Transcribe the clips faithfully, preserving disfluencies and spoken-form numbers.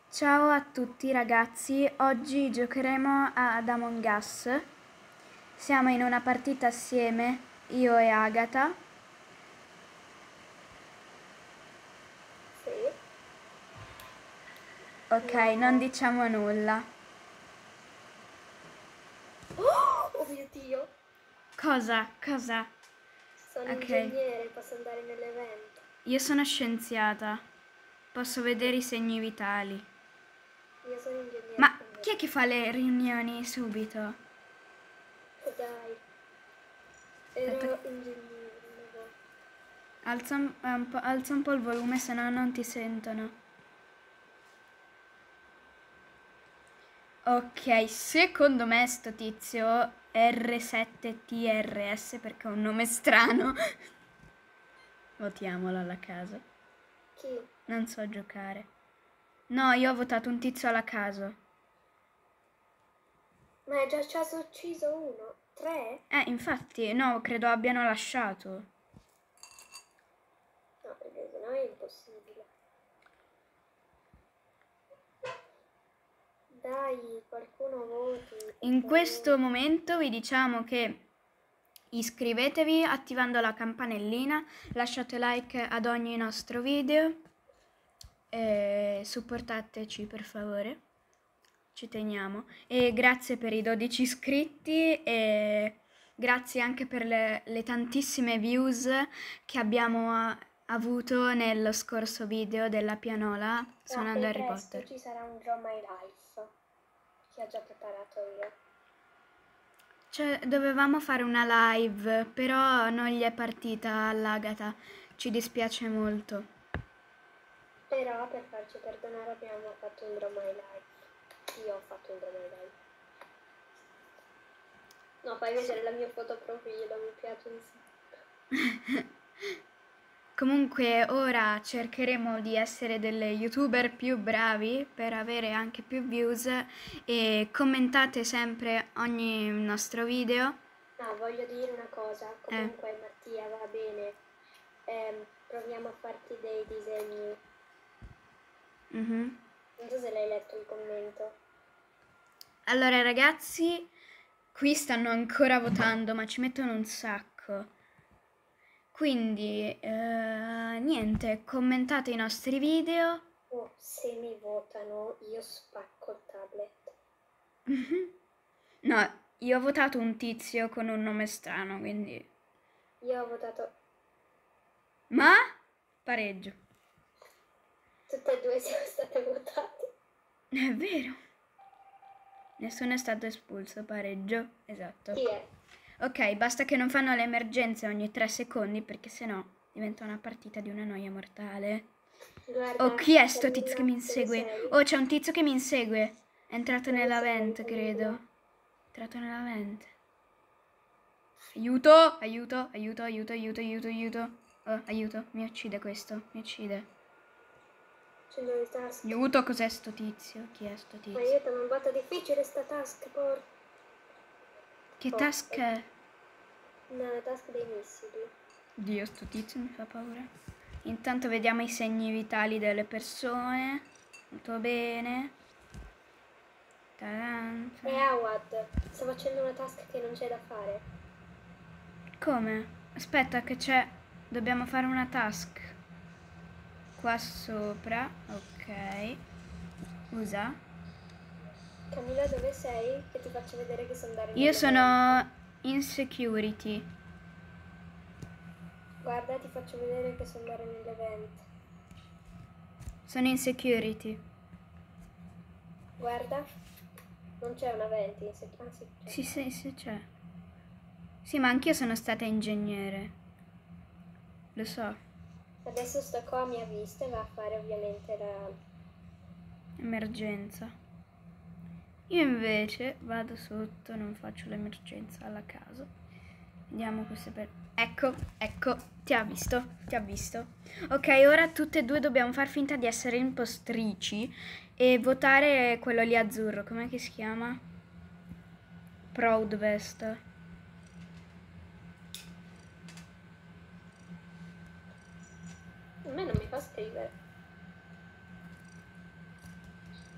Ciao a tutti ragazzi, oggi giocheremo ad Among Us. Siamo in una partita assieme, io e Agata. Sì. Ok, No. non diciamo nulla. Oh, oh mio Dio! Cosa? Cosa? Sono Ok, ingegnere, posso andare nell'evento. io sono scienziata. Posso vedere i segni vitali. Io sono ingegnere Ma come chi è che fa le riunioni subito? te. Dai, Aspetta, ero ingegnere una volta. alza un, eh, un po', alza un po' il volume, se no non ti sentono. Ok, secondo me sto tizio R sette T R S perché è un nome strano. Votiamolo alla caso. Chi? Non so giocare. No, io ho votato un tizio alla caso. Ma è già ci ha ucciso uno? Tre? Eh, infatti, no, credo abbiano lasciato. No, perché sennò è impossibile. Dai, qualcuno voti. per In questo favore. momento vi diciamo che iscrivetevi attivando la campanellina, lasciate like ad ogni nostro video e supportateci per favore. Ci teniamo. E grazie per i dodici iscritti e grazie anche per le, le tantissime views che abbiamo a- avuto nello scorso video della pianola Ah, suonando e Harry presto Potter. ci sarà un Draw My Life che ho già preparato io. Cioè, dovevamo fare una live, però non gli è partita all'Agata. Ci dispiace molto. Però per farci perdonare abbiamo fatto un Draw My Life. Io ho fatto un Draw My Life. No, fai vedere la mia foto profilo, mi piace un sacco. Comunque ora cercheremo di essere delle youtuber più bravi per avere anche più views e commentate sempre ogni nostro video. No, voglio dire una cosa, comunque Mattia va bene, Ehm, proviamo a farti dei disegni. Mhm. Non so se l'hai letto il commento. Allora ragazzi, qui stanno ancora votando, ma ci mettono un sacco. Quindi, eh, niente, commentate i nostri video. Oh, se mi votano io spacco il tablet. No, io ho votato un tizio con un nome strano, quindi... Io ho votato, Ma? Pareggio. tutte e due siamo state votate. È vero. Nessuno è stato espulso, pareggio. Esatto. Chi è? Ok, basta che non fanno le emergenze ogni tre secondi, perché sennò diventa una partita di una noia mortale. Guarda, Oh, chi è sto Camilla, tizio che mi dove insegue? sei? Oh, c'è un tizio che mi insegue. È entrato Dove nella sei, vent, credo. Camilla? È entrato nella vent. Aiuto, aiuto, aiuto, aiuto, aiuto, aiuto, aiuto. Oh, aiuto, mi uccide questo, mi uccide. Accendo le task. Aiuto, cos'è sto tizio? Chi è sto Ma tizio? aiuto, ma è un botto difficile sta task, por... Che Oh, task è è? una task dei missili. Dio, sto tizio mi fa paura. Intanto vediamo i segni vitali delle persone. Molto bene. Taran. E Awad, sto facendo una task che non c'è da fare. Come? Aspetta che c'è... Dobbiamo fare una task. Qua sopra. Ok. Usa. Camilla, dove sei? Che ti faccio vedere che sono andare Io nell'evento. sono in security. Guarda, ti faccio vedere che sono andare nell'evento. Sono in security. Guarda, non c'è una venti, in sec- ah, sì, c'è. Sì, sì, sì, c'è. Sì, ma anch'io sono stata ingegnere. Lo so. Adesso sto qua mi ha visto e va a fare ovviamente la... Emergenza. Io invece vado sotto, non faccio l'emergenza alla caso. Vediamo queste per... Ecco, ecco, ti ha visto, ti ha visto. Ok, ora tutte e due dobbiamo far finta di essere impostrici e votare quello lì azzurro. Com'è che si chiama? Proudvest. A me non mi fa scrivere.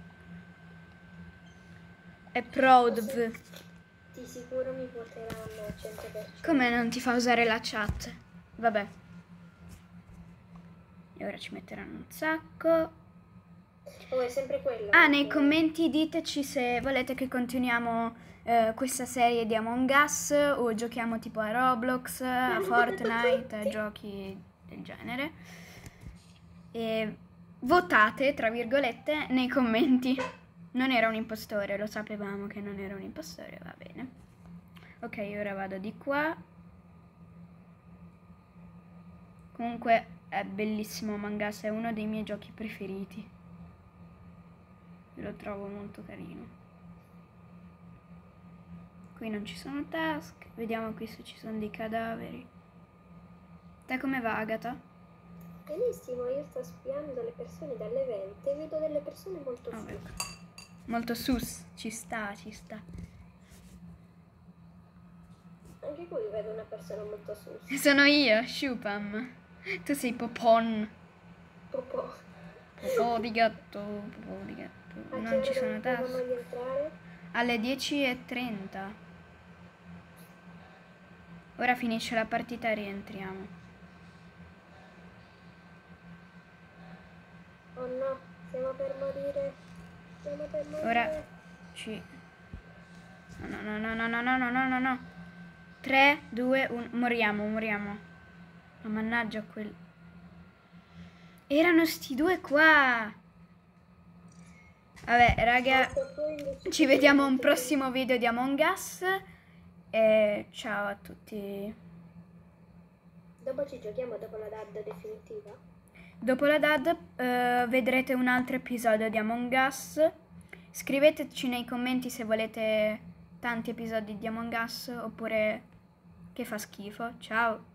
È proud. Di sicuro mi voteranno al cento per cento. Come non ti fa usare la chat? Vabbè. E ora ci metteranno un sacco. Oh, è sempre quello. Ah, nei commenti diteci se volete che continuiamo eh, questa serie di Among Us o giochiamo tipo a Roblox, a Fortnite, a giochi del genere. E votate, tra virgolette, nei commenti. Non era un impostore, lo sapevamo che non era un impostore, va bene. Ok, ora vado di qua. Comunque è bellissimo Among Us, è uno dei miei giochi preferiti. Lo trovo molto carino. Qui non ci sono task. Vediamo qui se ci sono dei cadaveri. Te come va, Agata? Benissimo, io sto spiando le persone dalle venti e vedo delle persone molto Oh, sus. ecco. Molto sus, ci sta, ci sta. Anche qui vedo una persona molto sus. Sono io, Shupam. Tu sei Popon. Popò. Popò di gatto, popò di gatto. A che Non ora ci sono dovevamo task. rientrare? Alle dieci e trenta. Ora finisce la partita e rientriamo. Oh no, stiamo per morire. Stiamo per morire. Ora ci... No, no, no, no, no, no, no, no, no, no. tre, due, uno. Moriamo, moriamo. Ma mannaggia quel... Erano sti due qua. Vabbè, raga, ci vediamo a un prossimo video di Among Us. E ciao a tutti. Dopo ci giochiamo dopo la D A D definitiva? Dopo la D A D eh, vedrete un altro episodio di Among Us. Scriveteci nei commenti se volete tanti episodi di Among Us oppure che fa schifo. Ciao!